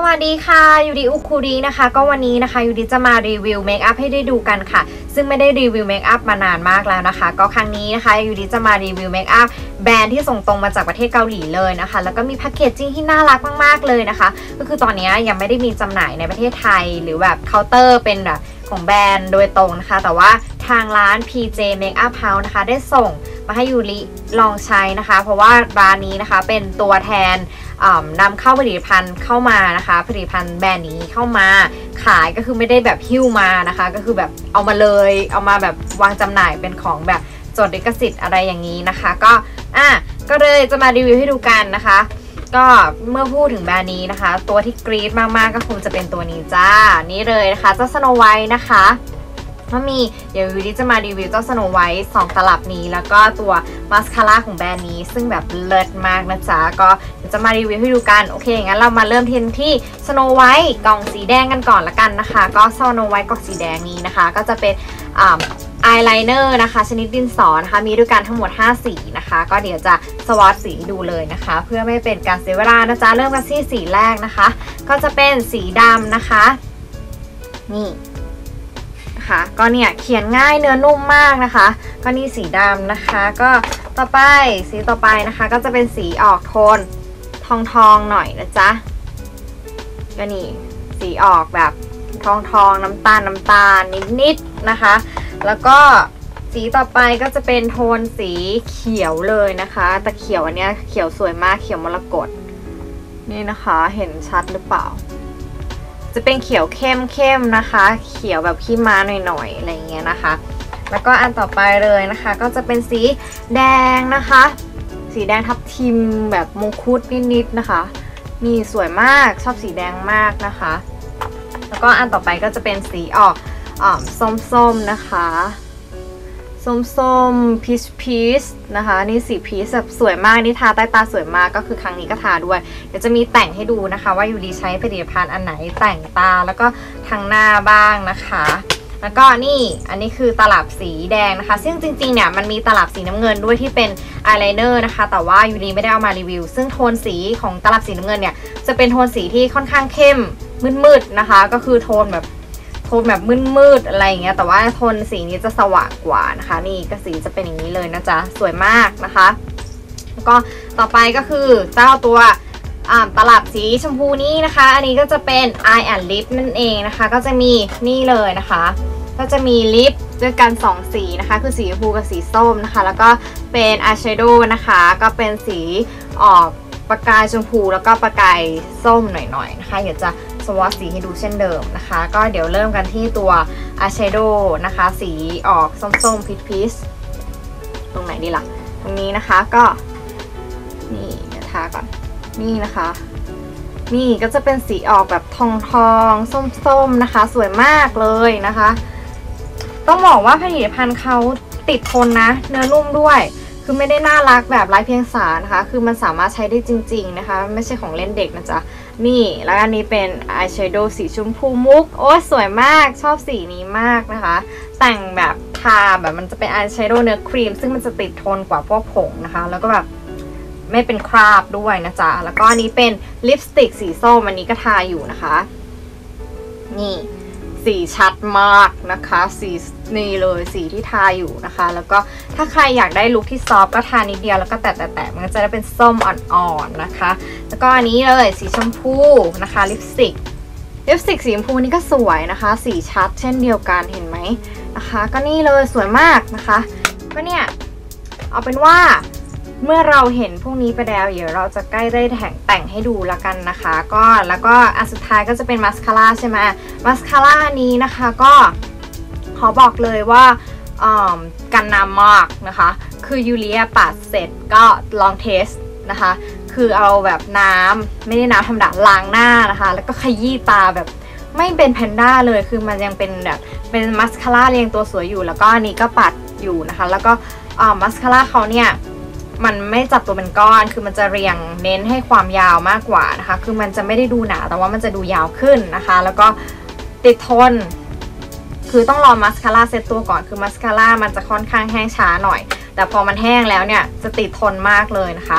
วัสดีค่ะยูริอุคุรินะคะก็วันนี้นะคะยูริจะมารีวิวเมคอัพให้ได้ดูกันค่ะซึ่งไม่ได้รีวิวเมคอัพมานานมากแล้วนะคะก็ครั้งนี้นะคะยูริจะมารีวิวเมคอัพแบรนด์ที่ส่งตรงมาจากประเทศเกาหลีเลยนะคะแล้วก็มีแพคเกจจิ้งที่น่ารักมากๆเลยนะคะก็คือตอนนี้ยังไม่ได้มีจำหน่ายในประเทศไทยหรือแบบเคาน์เตอร์เป็นแบบของแบรนด์โดยตรงนะคะแต่ว่าทางร้าน PJ Makeup House นะคะได้ส่งมาให้ยูริลองใช้นะคะเพราะว่าร้านนี้นะคะเป็นตัวแทนนำเข้าผลิตภัณฑ์เข้ามานะคะผลิตภัณฑ์แบรนด์นี้เข้ามาขายก็คือไม่ได้แบบหิ้วมานะคะก็คือแบบเอามาเลยเอามาแบบวางจำหน่ายเป็นของแบบจดลิขสิทธิ์อะไรอย่างนี้นะคะก็เลยจะมารีวิวให้ดูกันนะคะก็เมื่อพูดถึงแบรนด์นี้นะคะตัวที่กรี๊ดมากๆก็คงจะเป็นตัวนี้จ้านี่เลยนะคะเจ้าสโนไวท์นะคะเดี๋ยวยูริจะมารีวิวเจ้าสโนไวท์2ตลับนี้แล้วก็ตัวมาสคาร่าของแบรนด์นี้ซึ่งแบบเลิศมากนะจ๊ะก็เดี๋ยวจะมารีวิวให้ดูกันโอเคงั้นเรามาเริ่มที่สโนไวท์กล่องสีแดงกันก่อนละกันนะคะก็สโนไวท์กล่องสีแดงนี้นะคะก็จะเป็นอายไลเนอร์นะคะชนิดดินสอนะคะมีด้วยกันทั้งหมด5สีนะคะก็เดี๋ยวจะสวอตสีดูเลยนะคะเพื่อไม่เป็นการเสียเวลานะจ๊ะเริ่มกันที่สีแรกนะคะก็จะเป็นสีดำนะคะนี่ก็เนี่ยเขียนง่ายเนื้อนุ่มมากนะคะก็นี่สีดำนะคะก็สีต่อไปนะคะก็จะเป็นสีออกโทนทองหน่อยนะจ๊ะก็นี่สีออกแบบทองน้ำตาลนิดนะคะแล้วก็สีต่อไปก็จะเป็นโทนสีเขียวเลยนะคะแต่เขียวอันเนี้ยเขียวสวยมากเขียวมรกตนี่นะคะเห็นชัดหรือเปล่าจะเป็นเขียวเข้มนะคะเขียวแบบขี้ม้าหน่อยๆอะไรเงี้ยนะคะแล้วก็อันต่อไปเลยนะคะก็จะเป็นสีแดงนะคะสีแดงทับทิมแบบมงคุดนิดๆนะคะนี่สวยมากชอบสีแดงมากนะคะแล้วก็อันต่อไปก็จะเป็นสีออกส้มๆนะคะส้มพีชนะคะนี่สีพีชแบบสวยมากนี่ทาใต้ตาสวยมากก็คือครั้งนี้ก็ทาด้วยเดี๋ยวจะมีแต่งให้ดูนะคะว่ายูริใช้ผลิตภัณฑ์อันไหนแต่งตาแล้วก็ทางหน้าบ้างนะคะแล้วก็นี่อันนี้คือตลับสีแดงนะคะซึ่งจริงๆเนี่ยมันมีตลับสีน้ำเงินด้วยที่เป็นอายไลเนอร์นะคะแต่ว่ายูริไม่ได้เอามารีวิวซึ่งโทนสีของตลับสีน้ำเงินเนี่ยจะเป็นโทนสีที่ค่อนข้างเข้มมืดๆนะคะก็คือโทนแบบมืดอะไรอย่างเงี้ยแต่ว่าโทนสีนี้จะสว่างกว่านะคะนี่ก็สีจะเป็นอย่างนี้เลยนะจ๊ะสวยมากนะคะแล้วก็ต่อไปก็คือเจ้าตัวตลับสีชมพูนี้นะคะอันนี้ก็จะเป็น Eye and Lip นั่นเองนะคะก็จะมีนี่เลยนะคะก็จะมีลิปด้วยกัน2สีนะคะคือสีชมพูกับสีส้มนะคะแล้วก็เป็นอายแชโดว์นะคะก็เป็นสีออกประกายชมพูแล้วก็ประกายส้มหน่อยๆนะคะเดี๋ยวจะสวอตสีให้ดูเช่นเดิมนะคะก็เดี๋ยวเริ่มกันที่ตัวอายแชโดว์นะคะสีออกส้มพีชตรงไหนดีล่ะตรงนี้นะคะก็นี่เดี๋ยวทาก่อนนี่นะคะนี่ก็จะเป็นสีออกแบบทองส้มนะคะสวยมากเลยนะคะต้องบอกว่าผลิตภัณฑ์เขาติดทนนะเนื้อนุ่มด้วยคือไม่ได้น่ารักแบบไร้เพียงสานะคะคือมันสามารถใช้ได้จริงๆนะคะไม่ใช่ของเล่นเด็กนะจ๊ะนี่แล้วอันนี้เป็นอายแชโดว์สีชมพูมุกโอ้สวยมากชอบสีนี้มากนะคะแต่งแบบทาแบบมันจะเป็นอายแชโดว์เนื้อครีมซึ่งมันจะติดทนกว่าพวกผงนะคะแล้วก็แบบไม่เป็นคราบด้วยนะจ๊ะแล้วก็อันนี้เป็นลิปสติกสีส้มอันนี้ก็ทาอยู่นะคะนี่สีชัดมากนะคะสีนี่เลยสีที่ทาอยู่นะคะแล้วก็ถ้าใครอยากได้ลุคที่ซอฟก็ทานิดเดียวแล้วก็แตะมันก็จะได้เป็นส้มอ่อนๆนะคะแล้วก็อันนี้เลยสีชมพูนะคะลิปสติกสีชมพูนี่ก็สวยนะคะสีชัดเช่นเดียวกันเห็นไหมนะคะก็นี่เลยสวยมากนะคะก็เนี่ยเอาเป็นว่าเมื่อเราเห็นพวกนี้ไปแล้วเดี๋ยวเราจะใกล้ได้แต่งให้ดูแล้วกันนะคะก็แล้วก็อันสุดท้ายก็จะเป็นมาสคาร่าใช่ไหมมาสคาร่านี้นะคะก็ขอบอกเลยว่ากันน้ำมากนะคะคือยูริปาดเสร็จก็ลองเทสนะคะคือเอาแบบน้ำไม่ได้น้ำธรรมดาล้างหน้านะคะแล้วก็ขยี้ตาแบบไม่เป็นแพนด้าเลยคือมันยังเป็นแบบเป็นมาสคาร่าเรียงตัวสวยอยู่แล้วก็อันนี้ก็ปัดอยู่นะคะแล้วก็มาสคาร่าเขาเนี่ยมันไม่จับตัวเป็นก้อนคือมันจะเรียงเน้นให้ความยาวมากกว่านะคะคือมันจะไม่ได้ดูหนาแต่ว่ามันจะดูยาวขึ้นนะคะแล้วก็ติดทนคือต้องรอมาสคาร่าเซตตัวก่อนคือมาสคาร่ามันจะค่อนข้างแห้งช้าหน่อยแต่พอมันแห้งแล้วเนี่ยจะติดทนมากเลยนะคะ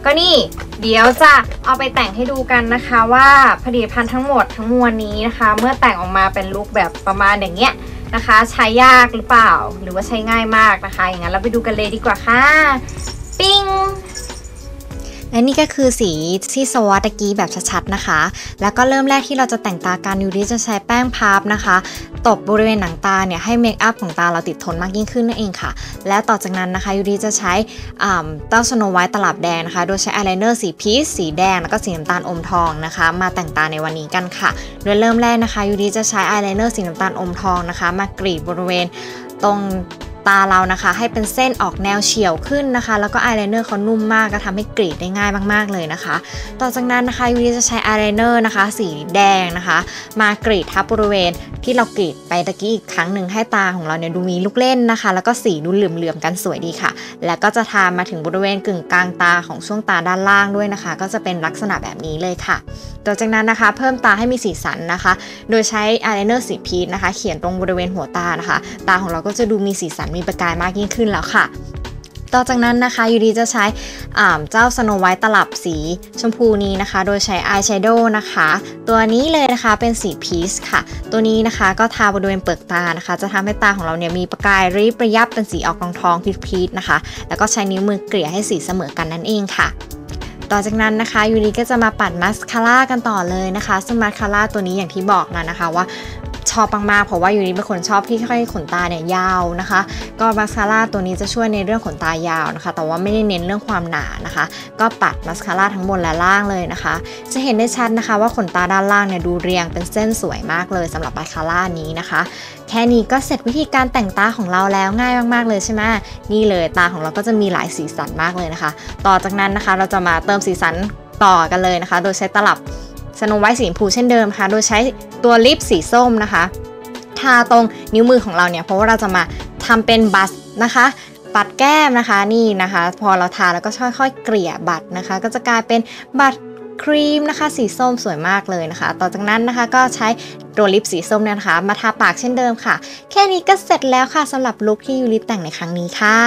ก็นี่เดี๋ยวจะเอาไปแต่งให้ดูกันนะคะว่าผลิตภัณฑ์ทั้งหมดทั้งมวลนี้นะคะเมื่อแต่งออกมาเป็นลุคแบบประมาณอย่างเงี้ยนะคะใช้ยากหรือเปล่าหรือว่าใช้ง่ายมากนะคะอย่างนั้นเราไปดูกันเลยดีกว่าค่ะปิ้งและนี่ก็คือสีที่สวอตตะกี้แบบชัดๆนะคะแล้วก็เริ่มแรกที่เราจะแต่งตากันยูริจะใช้แป้งพับนะคะตบบริเวณหนังตาเนี่ยให้เมคอัพของตาเราติดทนมากยิ่งขึ้นนั่นเองค่ะและต่อจากนั้นนะคะยูริจะใช้เต้าสโนไวท์ตลับแดงนะคะโดยใช้อายไลเนอร์สีพีชสีแดงแล้วก็สีน้ำตาลอมทองนะคะมาแต่งตาในวันนี้กันค่ะโดยเริ่มแรกนะคะยูริจะใช้อายไลเนอร์สีน้ำตาลอมทองนะคะมากรีดบริเวณตรงตาเรานะคะให้เป็นเส้นออกแนวเฉียวขึ้นนะคะแล้วก็อายไลเนอร์เขานุ่มมากก็ทำให้กรีดได้ง่ายมากๆเลยนะคะต่อจากนั้นนะคะยูริจะใช้อายไลเนอร์นะคะสีแดงนะคะมากรีดทับบริเวณที่เรากรีดไปตะกี้อีกครั้งหนึ่งให้ตาของเราเนี่ยดูมีลูกเล่นนะคะแล้วก็สีดูเหลื่อมๆกันสวยดีค่ะแล้วก็จะทามาถึงบริเวณกึ่งกลางตาของช่วงตาด้านล่างด้วยนะคะก็จะเป็นลักษณะแบบนี้เลยค่ะต่อจากนั้นนะคะเพิ่มตาให้มีสีสันนะคะโดยใช้อายไลเนอร์สีพีชนะคะเขียนตรงบริเวณหัวตานะคะตาของเราก็จะดูมีสีสันมีประกายมากยิ่งขึ้นแล้วค่ะต่อจากนั้นนะคะยูริจะใช้เจ้าสโนไวท์ตลับสีชมพูนี้นะคะโดยใช้อายแชโดว์นะคะตัวนี้เลยนะคะเป็นสีพีชค่ะตัวนี้นะคะก็ทาบริเวณเปลือกตานะคะจะทำให้ตาของเราเนี่ยมีประกายริบระยับเป็นสีออกทองพีชนะคะแล้วก็ใช้นิ้วมือเกลี่ยให้สีเสมอกันนั่นเองค่ะต่อจากนั้นนะคะยูริก็จะมาปัดมัสคาร่ากันต่อเลยนะคะซึ่งมัสคาร่าตัวนี้อย่างที่บอกแล้วนะคะว่าชอบมากๆเพราะว่ายูริเป็นคนชอบที่ให้ขนตาเนี่ยยาวนะคะก็มัสคาร่าตัวนี้จะช่วยในเรื่องขนตายาวนะคะแต่ว่าไม่ได้เน้นเรื่องความหนานะคะก็ปัดมัสคาร่าทั้งบนและล่างเลยนะคะจะเห็นได้ชัดนะคะว่าขนตาด้านล่างเนี่ยดูเรียงเป็นเส้นสวยมากเลยสำหรับมัสคาร่านี้นะคะแค่นี้ก็เสร็จวิธีการแต่งตาของเราแล้วง่ายมากๆเลยใช่ไหมนี่เลยตาของเราก็จะมีหลายสีสันมากเลยนะคะต่อจากนั้นนะคะเราจะมาเติมสีสันต่อกันเลยนะคะโดยใช้ตลับสโนไวท์สีชมพูเช่นเดิมค่ะโดยใช้ตัวลิปสีส้มนะคะทาตรงนิ้วมือของเราเนี่ยเพราะว่าเราจะมาทำเป็นบัสนะคะปัดแก้มนะคะนี่นะคะพอเราทาแล้วก็ค่อยๆเกลี่ยบัตรนะคะก็จะกลายเป็นบัตรครีมนะคะสีส้มสวยมากเลยนะคะต่อจากนั้นนะคะก็ใช้ตัวลิปสีส้มเนี่ยนะคะมาทาปากเช่นเดิมค่ะแค่นี้ก็เสร็จแล้วค่ะสำหรับลุคที่ยูริแต่งในครั้งนี้ค่ะ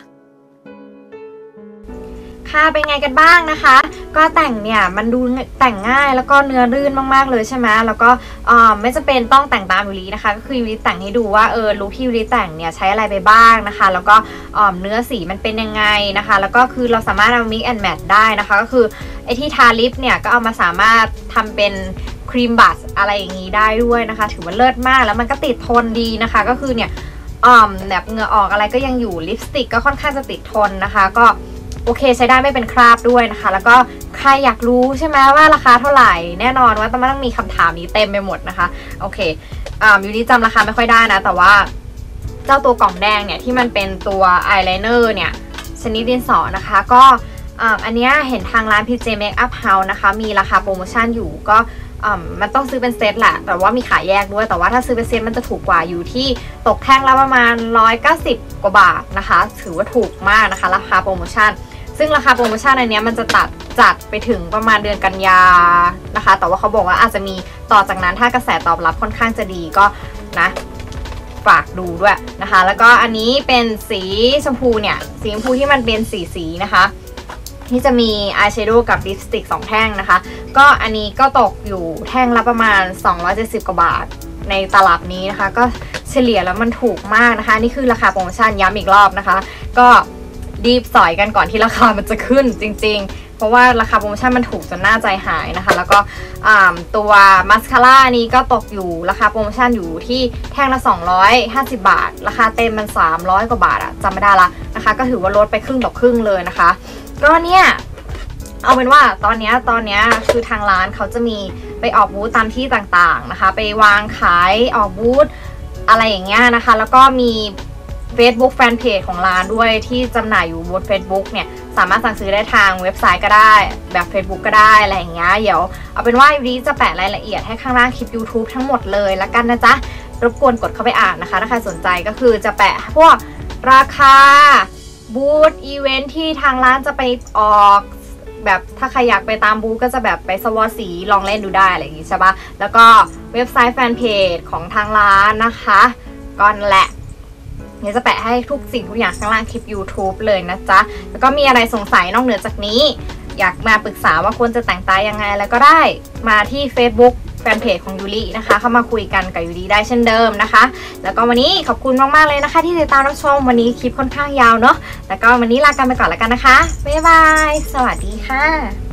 ค่ะเป็นไงกันบ้างนะคะก็แต่งเนี่ยมันดูแต่งง่ายแล้วก็เนื้อรื่นมากๆเลยใช่ไหมแล้วก็ไม่จำเป็นต้องแต่งตามยูรินะคะก็คือยูริแต่งให้ดูว่าลุคที่ยูริแต่งเนี่ยใช้อะไรไปบ้างนะคะแล้วก็เนื้อสีมันเป็นยังไงนะคะแล้วก็คือเราสามารถเอา mix and match ได้นะคะก็คือไอที่ทาลิปเนี่ยก็เอามาสามารถทำเป็นครีมบัสอะไรอย่างนี้ได้ด้วยนะคะถือว่าเลิศมากแล้วมันก็ติดทนดีนะคะก็คือเนี่ยแบบเหงื่อออกอะไรก็ยังอยู่ลิปสติกก็ค่อนข้างจะติดทนนะคะก็โอเคใช้ได้ไม่เป็นคราบด้วยนะคะแล้วก็ใครอยากรู้ใช่ไหมว่าราคาเท่าไหร่แน่นอนว่าต้องมีคำถามนี้เต็มไปหมดนะคะโอเคยูริจำราคาไม่ค่อยได้นะแต่ว่าเจ้าตัวกล่องแดงเนี่ยที่มันเป็นตัวอายไลเนอร์เนี่ยชนิดดินสอนะคะก็อันนี้เห็นทางร้าน PJ Makeup House นะคะมีราคาโปรโมชั่นอยู่ก็มันต้องซื้อเป็นเซตแหละแต่ว่ามีขายแยกด้วยแต่ว่าถ้าซื้อเป็นเซตมันจะถูกกว่าอยู่ที่ตกแท่งละประมาณ190กว่าบาทนะคะถือว่าถูกมากนะคะราคาโปรโมชั่นซึ่งราคาโปรโมชั่นอันนี้มันจะจัดไปถึงประมาณเดือนกันยานะคะแต่ว่าเขาบอกว่าอาจจะมีต่อจากนั้นถ้ากระแสตอบรับค่อนข้างจะดีก็นะฝากดูด้วยนะคะแล้วก็อันนี้เป็นสีชมพูเนี่ยสีชมพูที่มันเป็นสีนะคะที่จะมีอายแชโดว์กับลิปสติก2แท่งนะคะก็อันนี้ก็ตกอยู่แท่งละประมาณ270กว่าบาทในตลับนี้นะคะก็เฉลี่ยแล้วมันถูกมากนะคะนี่คือราคาโปรโมชั่นย้ำอีกรอบนะคะก็รีบสอยกันก่อนที่ราคามันจะขึ้นจริงๆเพราะว่าราคาโปรโมชั่นมันถูกจนน่าใจหายนะคะแล้วก็ตัวมัสคาร่านี้ก็ตกอยู่ราคาโปรโมชั่นอยู่ที่แท่งละ250บาทราคาเต็มมัน300กว่าบาทอะจำไม่ได้ละนะคะก็ถือว่าลดไปครึ่งต่อครึ่งเลยนะคะก็เนี่ยเอาเป็นว่าตอนนี้คือทางร้านเขาจะมีไปออกบูธตามที่ต่างๆนะคะไปวางขายออกบูธอะไรอย่างเงี้ยนะคะแล้วก็มี Facebook Fanpage ของร้านด้วยที่จำหน่ายอยู่บน Facebook เนี่ยสามารถสั่งซื้อได้ทางเว็บไซต์ก็ได้แบบ Facebook ก็ได้อะไรอย่างเงี้ยเดี๋ยวเอาเป็นว่ายูริจะแปะรายละเอียดให้ข้างล่างคลิป YouTube ทั้งหมดเลยละกันนะจ๊ะรบกวนกดเข้าไปอ่านนะคะถ้าใครสนใจก็คือจะแปะพวกราคาบูธอีเวนท์ที่ทางร้านจะไปออกแบบถ้าใครอยากไปตามบูธก็จะแบบไปสวอสีลองเล่นดูได้อะไรอย่างงี้ใช่ปะแล้วก็เว็บไซต์แฟนเพจของทางร้านนะคะก็แหละเดี๋ยวจะแปะให้ทุกสิ่งทุกอย่างข้างล่างคลิป YouTube เลยนะจ๊ะแล้วก็มีอะไรสงสัยนอกเหนือจากนี้อยากมาปรึกษาว่าควรจะแต่งตายังไงแล้วก็ได้มาที่ Facebook แฟนเพจของยูรินะคะเข้ามาคุยกันกับยูริได้เช่นเดิมนะคะแล้วก็วันนี้ขอบคุณมากๆเลยนะคะที่ติดตามรับชมวันนี้คลิปค่อนข้างยาวเนาะแล้วก็วันนี้ลากันไปก่อนแล้วกันนะคะบ๊ายบายสวัสดีค่ะ